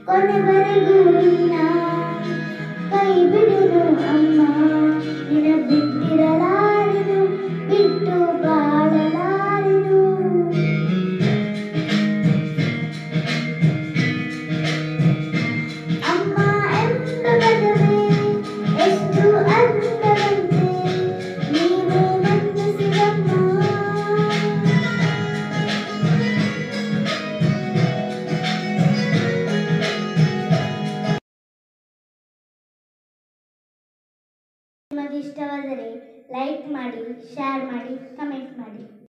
ಕೊನೆವರೆಗೂ ನಿನ್ನ ಕೈ ಬಿಡುನು ಅಮ್ಮ, ನಿನ ಬಿಟ್ಟಿರಲಾರೆನು, ಬಿಟ್ಟು ಬಾಳಲಾರೆನು. ಅಮ್ಮ ಎಂಬ ಪದವೇ ಎಷ್ಟು ಅಂದವಂತೆ, ನೀವೇ ಮನ್ನಿಸಿರಮ್ಮ. ನಿಮಗೆ ಇಷ್ಟವಾದರೆ ಲೈಕ್ ಮಾಡಿ, ಶೇರ್ ಮಾಡಿ, ಕಮೆಂಟ್ ಮಾಡಿ.